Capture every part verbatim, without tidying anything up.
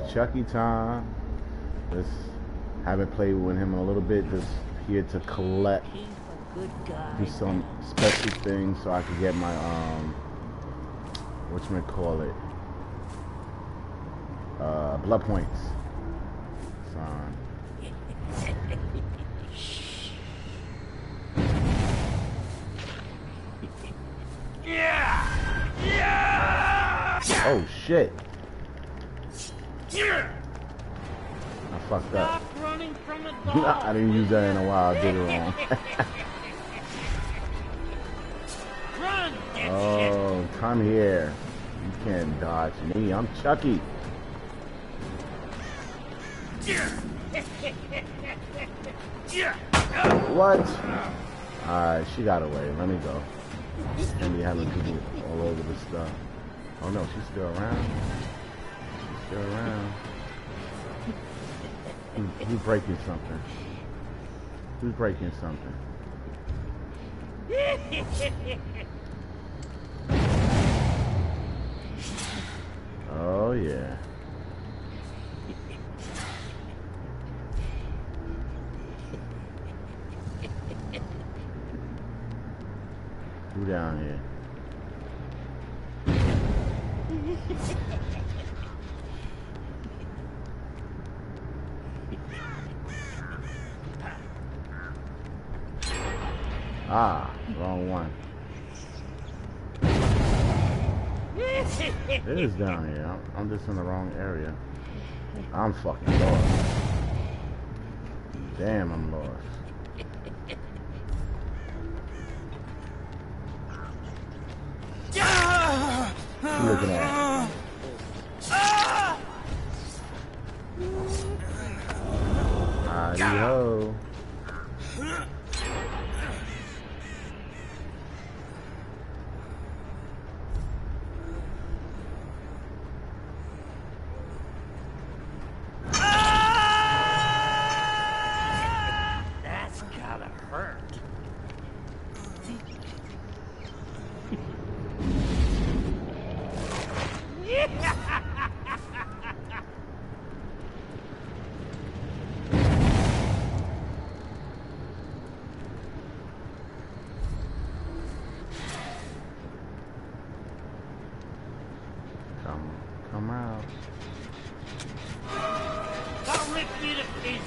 Chucky time. Just haven't played with him in a little bit. Just here to collect, do some special things so I can get my um, whatchamacallit, uh, blood points. Son. Yeah! Yeah! Oh shit! I fucked up. Stop running from the dog. I didn't use that in a while. I did it wrong. Run! Oh, come here! You can't dodge me. I'm Chucky. What? Alright, she got away. Let me go. And be having people all over the stuff. Oh no, she's still around. She's still around. Who, who's breaking something? Who's breaking something? Oh yeah. Who down here? Ah, wrong one. It is down here. I'm, I'm just in the wrong area. I'm fucking lost. Damn, I'm lost. What you looking at? Howdy-ho. That's gotta hurt. Come, come out. Don't rip me to pieces.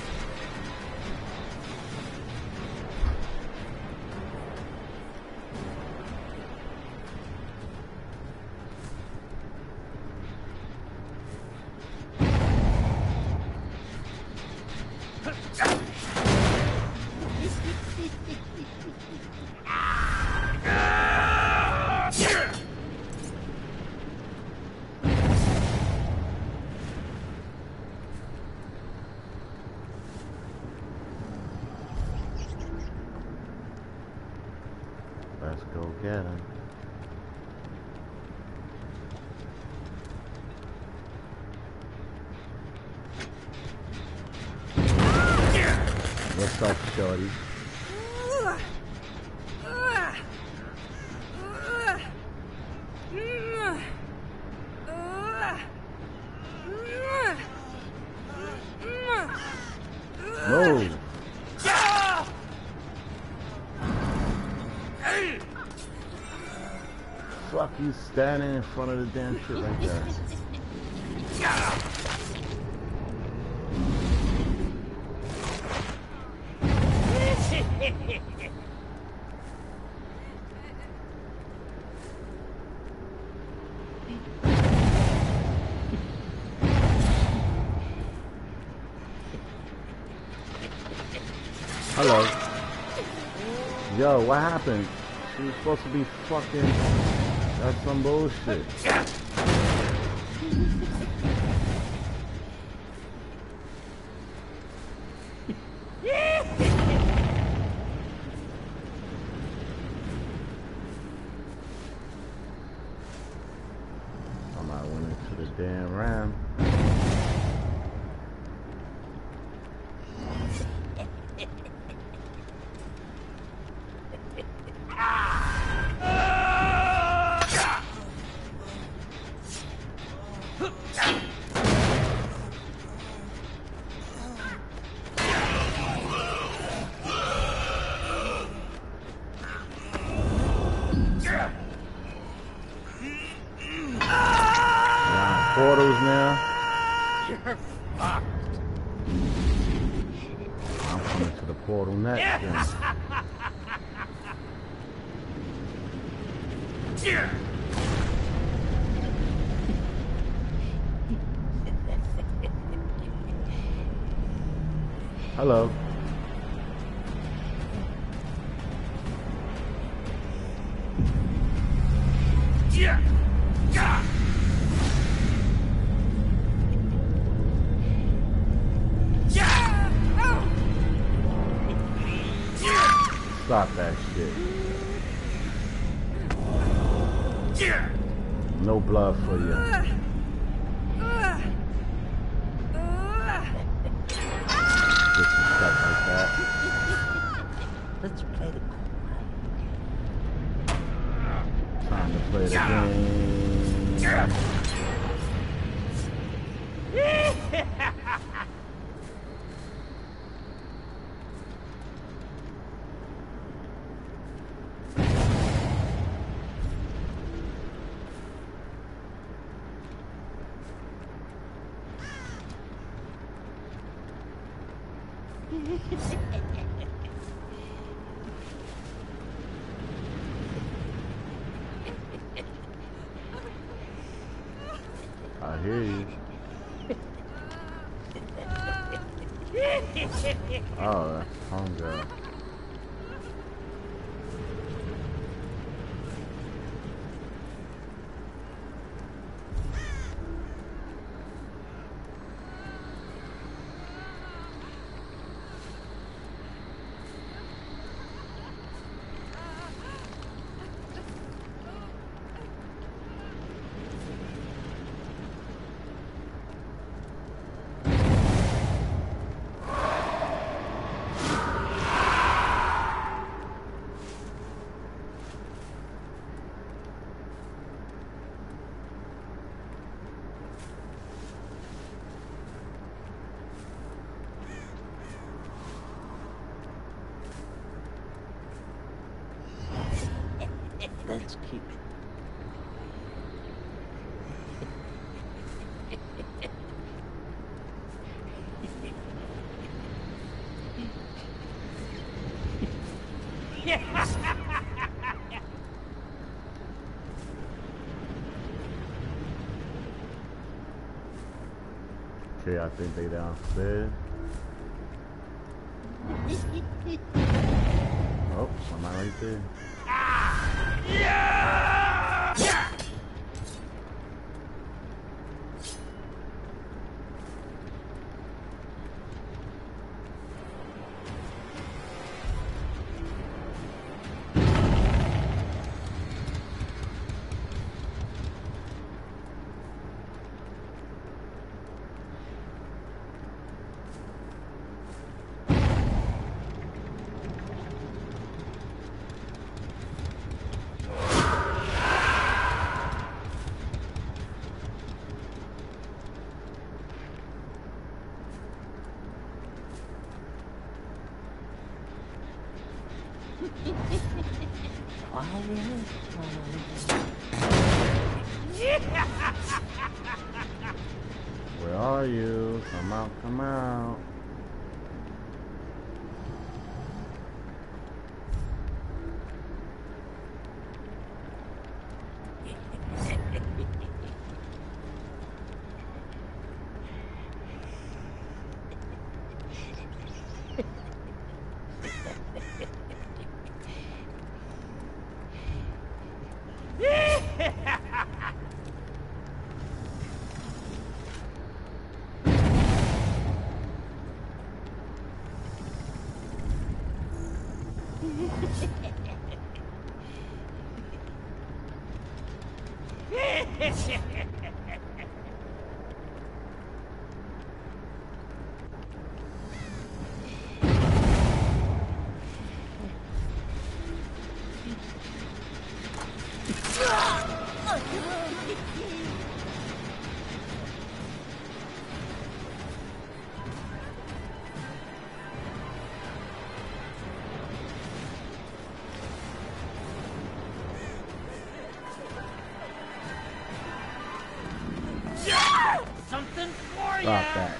Let's go get him. What's up, shorty? Move. Fuck you standing in front of the damn shit like that. Hello. Yo, what happened? She was supposed to be fucking... That's some bullshit. Somebody went into the damn ram. closed now. You're fucked. I'm coming to the portal next. Yeah. Yeah. Hello. Yeah. Yeah. Stop that shit. No blood for you. Disrespect like that. Let's play the Time to play the game. I hear you. Oh, that's hunger. Let's keep it. Okay, I think they downstairs. Oh, somebody right there. Yeah! Yeah! Where are you? Come out, come out. Stop that.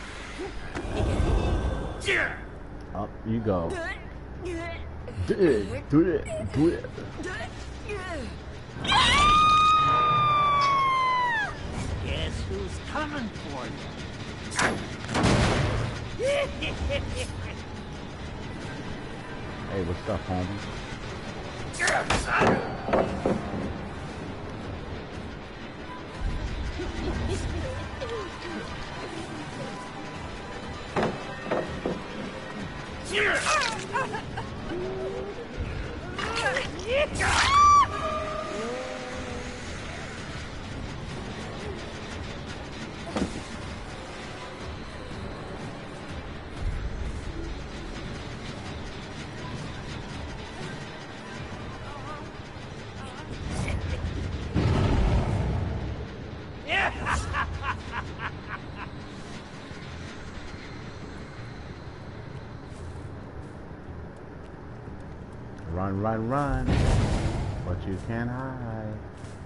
Up you go. Do it, do it, do it. Guess who's coming for you? Hey, what's up, homie? Run, run, run, but you can't hide.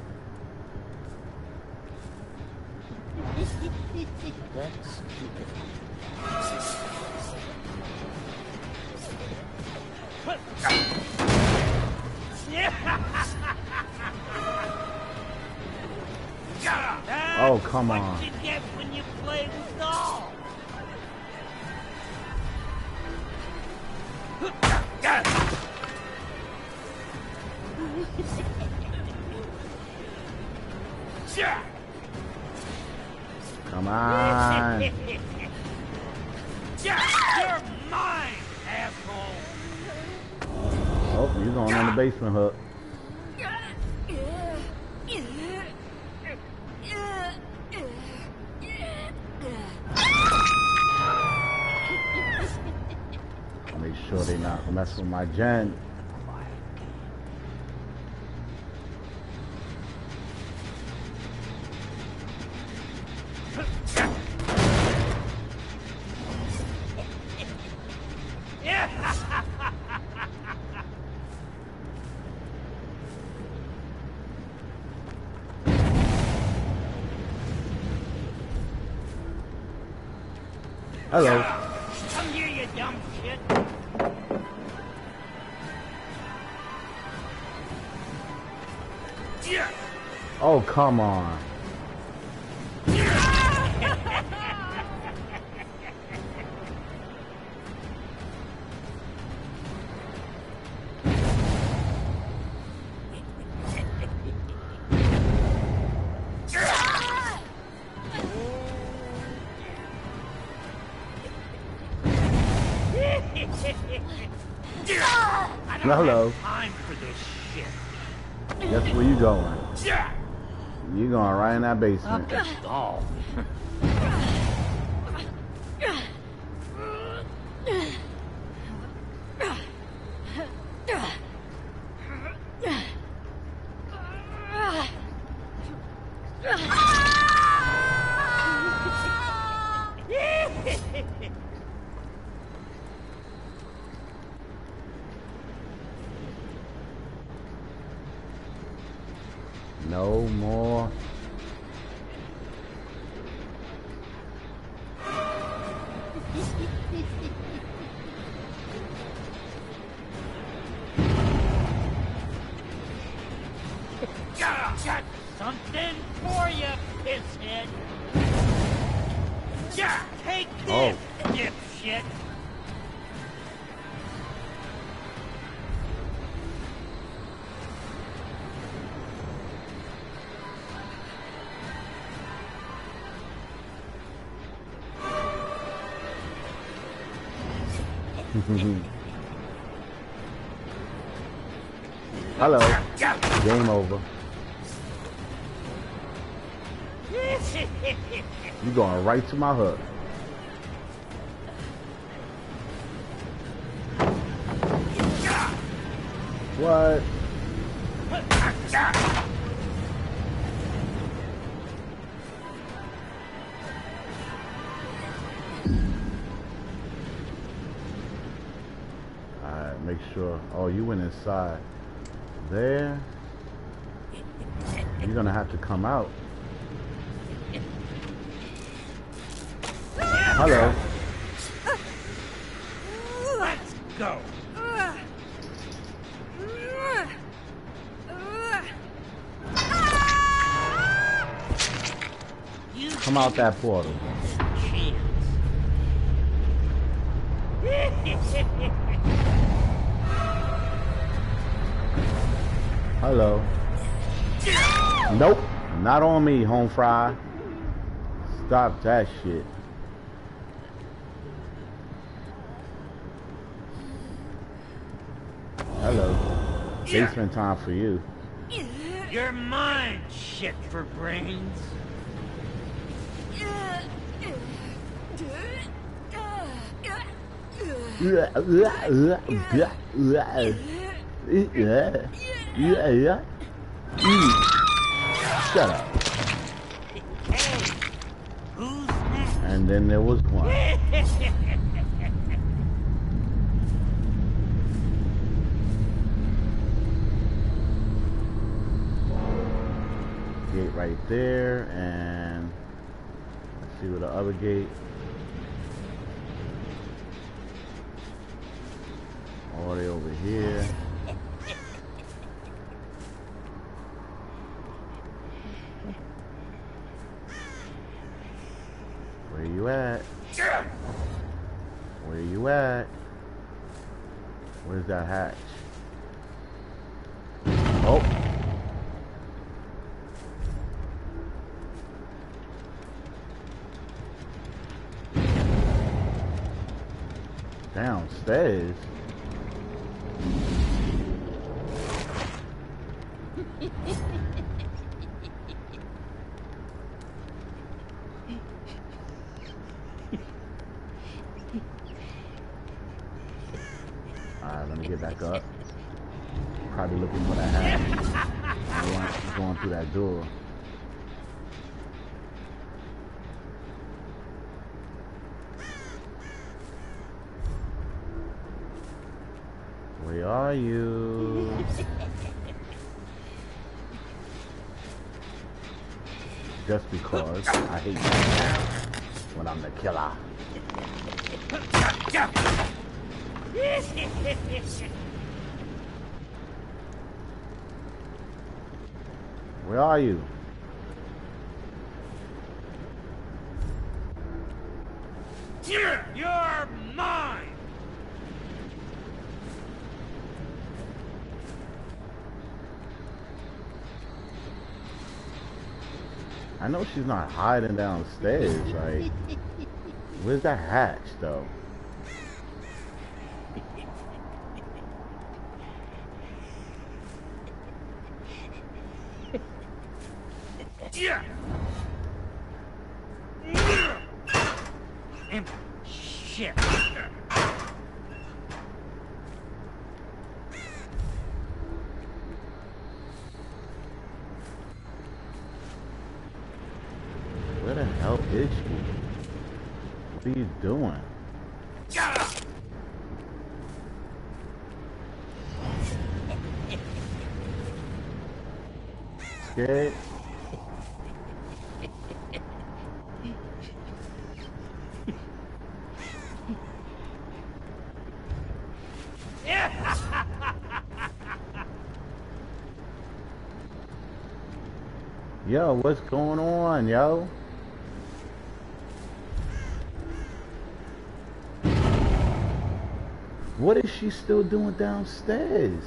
Let's keep it. Oh, come on. What you get when you play with dolls? Come on. You're mine, asshole. Oh, you're going on the basement hook. Make sure they not mess with my gen. Hello. Come here, you dumb shit. Oh, come on. Hello. Time for this shit. Guess where you going? You going right in that basement. Fuck a doll. No more. Got something for you, pisshead. Take this, Oh. dipshit. Hello. Game over. You going right to my hook. What? Alright, make sure. Oh, you went inside. There. You're gonna have to come out. Hello. Let's go. Come out that portal. Hello. Nope. Not on me, home fry. Stop that shit. Hello. Basement time for you. You're mine, shit for brains. Shut up. Hey, who's next? And then there was one. Gate right there, and let's see where the other gate. All the way over here. Where you at? Where you at? Where's that hatch? Oh. Downstairs. Alright, let me get back up. Probably looking for that hat. I'm going through that door. Where are you? Just because I hate you when I'm the killer. Where are you? You're mine. I know she's not hiding downstairs. Like, where's that hatch, though? Yeah. Shit. Where the hell is she? What are you doing? Scared? Yo, what's going on, yo? What is she still doing downstairs?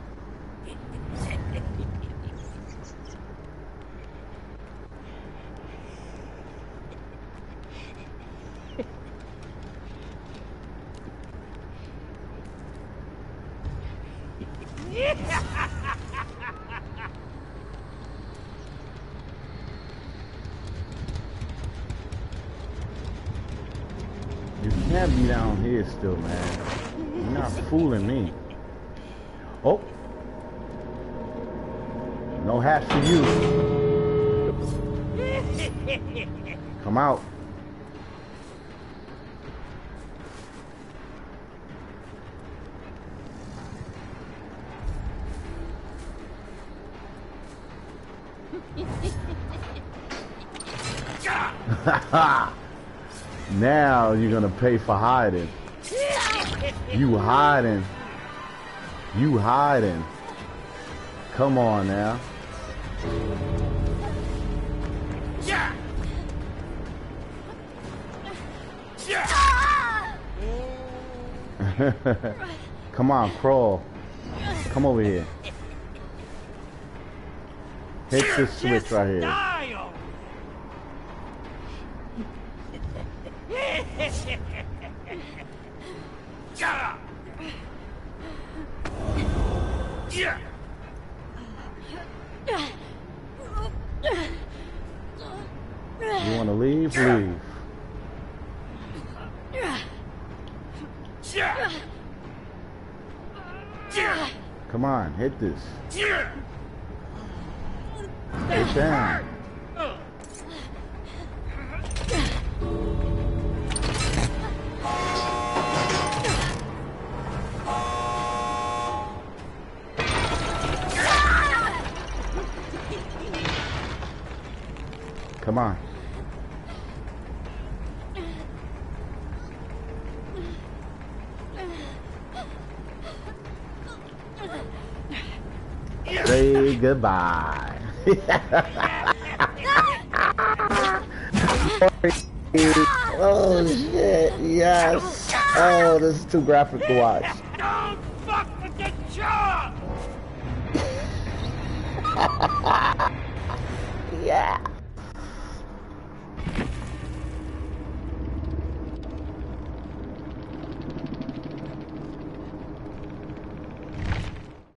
You can't be down here still, man. You're not fooling me. Oh. No hat for you. Come out. Now you're gonna pay for hiding. You hiding. You hiding. Come on now. Yeah. Come on, crawl. Come over here. Hit this switch right here. Style. Yeah. Yeah. You want to leave? Leave. Yeah. Yeah. Come on, hit this. Yeah. Get down. Come on. Say goodbye. Oh shit, yes. Oh, this is too graphic to watch. Don't fuck with the jaw. Yeah.